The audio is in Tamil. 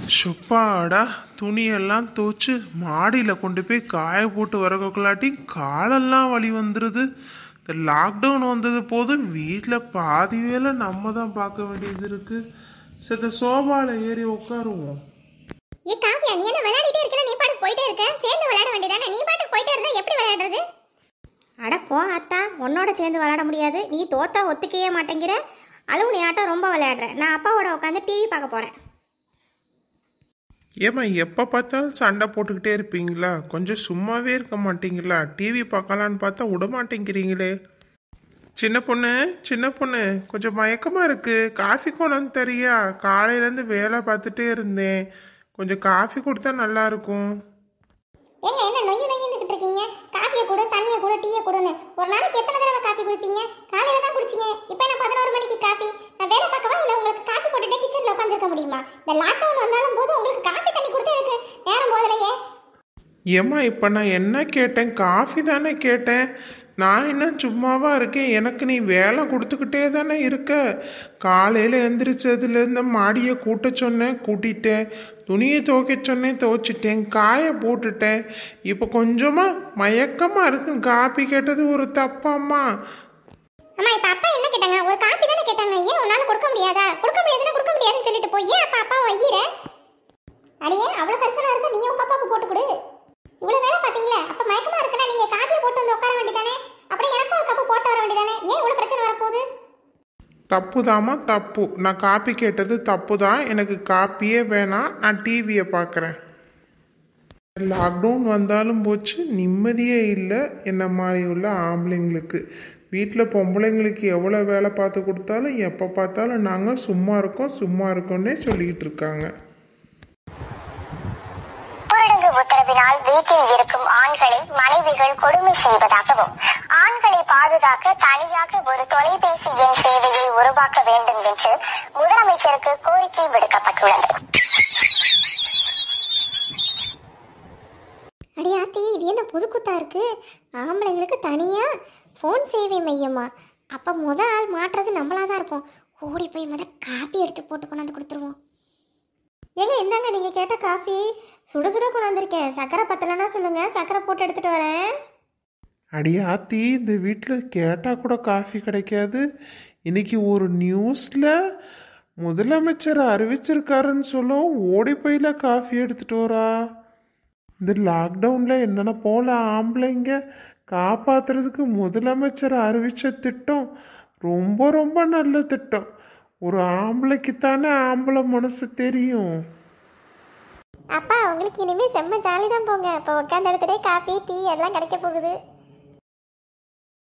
சொப்பாடா துணியெல்லாம் துவச்சு மாடியில் கொண்டு போய் காய போட்டு வரக்கொள்ளாட்டி காலெல்லாம் வலி வந்துடுது. இந்த லாக்டவுன் வந்தது போதும் வீட்டில் பாதி வேலை நம்ம தான் பார்க்க வேண்டியது இருக்கு. சரி சோபாவில் ஏறி உட்காருவோம். நீ காவியா நீ என்ன விளையாடிட்டே இருக்கல, நீ பாட்டுக்கு போயிட்டே இருக்க. சேர்ந்து விளையாட வேண்டியதானே, நீ பாட்டுக்கு போயிட்டே இருந்தா எப்படி விளையாடுறது? அட போ அத்தா, உன்னோட சேர்ந்து விளையாட முடியாது. நீ தோத்தா ஒத்துக்கவே மாட்டேங்கிற. அளவு நீ ஆட்டம் ரொம்ப விளையாடுற. நான் அப்பாவோட உட்காந்து டிவி பார்க்க போறேன். ஏம்மா எப்போ பார்த்தாலும் சண்டை போட்டுக்கிட்டே இருப்பீங்களா? கொஞ்சம் சும்மாவே இருக்க மாட்டீங்களா? டிவி பார்க்கலான்னு பார்த்தா விட மாட்டேங்கிறீங்களே. சின்ன பொண்ணு கொஞ்சம் மயக்கமாக இருக்கு, காஃபி கொண்டாந்து தரியா? காலையிலேருந்து வேலை பார்த்துட்டே இருந்தேன், கொஞ்சம் காஃபி கொடுத்தா நல்லா இருக்கும். ஏங்க என்ன நொய்யு நொய்யுன்னுக்கிட்டு இருக்கீங்க? காஃபியை கொடு, தண்ணியை கொடு, டீயை கொடுன்னு ஒரு நாளைக்கு எத்தனை தடவை காஃபி குடிப்பீங்க? காலையில தான் குடிச்சிங்க, இப்போ என்ன 11 மணிக்கு காஃபி? நான் வேலை பார்க்கவா இல்லை உங்களுக்கு காஃபி போட்டுட்டே கிச்சனில் உட்காந்துருக்க முடியுமா? இந்த லாக்டவுன் வந்தாலும் போது உங்களுக்கு காஃபி தண்ணி கொடுத்து எனக்கு நேரம் போதலையே. ஏம்மா இப்போ நான் என்ன கேட்டேன்? காஃபி தானே கேட்டேன். நான் என்ன சும்மாவா இருக்கேன்? எனக்கு நீ வேலை கொடுத்துக்கிட்டே தானே இருக்க. காலையில் எந்திரிச்சதுலேருந்து மாடியை கூட்ட சொன்னேன், கூட்டிட்டேன். துணியை துவைக்க சொன்னேன், துவைச்சிட்டேன். காய போட்டுட்டேன். இப்போ கொஞ்சமாக மயக்கமாக இருக்குன்னு காப்பி கேட்டது ஒரு தப்பாம்மா? அம்மா இப்போ அப்பா என்ன கேட்டாங்க? ஒரு காப்பி தானே கேட்டாங்க. ஏன் உன்னால கொடுக்க முடியாதா? கொடுக்க முடியாதுன்னு சொல்லிட்டு போய் ஏன் அப்பா வையிற? அடியே அவ்வளோ கஷ்டமா இருந்தா நீ உங்க அப்பாவுக்கு போட்டு கொடு. இவ்வளவு வேலை பாத்தீங்களா? அப்ப மயக்கமா இருக்குன்னா நீங்க காப்பியை போட்டு வந்து உட்கார வேண்டியதானே? அப்படியே எனக்கும் ஒரு கப்பு போட்டு வர வேண்டியதானே? ஏன் இவ்வளவு பிரச்சனை வரப்போகுது? தப்புதாம்மா தப்பு. நான் காப்பி கேட்டது தப்பு தான். எனக்கு காப்பியே வேணாம், நான் டிவியை பார்க்குறேன். லாக்டவுன் வந்தாலும் போச்சு, நிம்மதியே இல்லை என்ன மாதிரி உள்ள ஆம்பளைங்களுக்கு. வீட்டில் பொம்பளைங்களுக்கு எவ்வளோ வேலை பார்த்து கொடுத்தாலும் எப்போ பார்த்தாலும் நாங்கள் சும்மா இருக்கோன்னே சொல்லிக்கிட்டு இருக்காங்க. உத்தரவினால் வீட்டில் இருக்கும் ஆண்களை மனைவிகள் கொடுமை செய்வதாகவும் ஆண்களை பாதுகாக்க தனியாக ஒரு தொலைபேசி எண் சேவையை உருவாக்க வேண்டும் என்று முதலமைச்சருக்கு கோரிக்கை விடுக்கப்பட்டுள்ளது. அடியாத்தி இது என்ன புதுக்குத்தா இருக்கு? ஆம்பளைங்களுக்கு தனியா போன் சேவை மையமா? அப்ப ஆள் மாற்றுறது நம்மளாதான் இருப்போம். ஓடி போய் காப்பி எடுத்து போட்டு கொண்டாந்து கொடுத்துருவோம். ஏங்க இந்தாங்க நீங்க கேட்ட காஃபி சுட சுட கொண்டாந்துருக்கேன். சக்கரை பத்தலைன்னா சொல்லுங்க, சக்கரை போட்டு எடுத்துட்டு வரேன். அடியாத்தி இந்த வீட்டில் கேட்டால் கூட காஃபி கிடைக்காது. இன்னைக்கு ஒரு நியூஸில் முதலமைச்சர் அறிவிச்சிருக்காருன்னு சொல்ல ஓடி போயில காஃபி எடுத்துட்டு வரா. இந்த லாக்டவுனில் என்னென்ன போல ஆம்பளைங்க காப்பாற்றுறதுக்கு முதலமைச்சர் அறிவித்த திட்டம் ரொம்ப ரொம்ப நல்ல திட்டம். ஒரு ஆம்பளைக்கு தானே ஆம்பளை மனசு தெரியும். அப்பா உங்களுக்கு இனிமே செம்ம ஜாலி தான் போங்க. இப்போ உட்காந்து இடத்துல காஃபி டீ எல்லாம் கிடைக்க போகுது.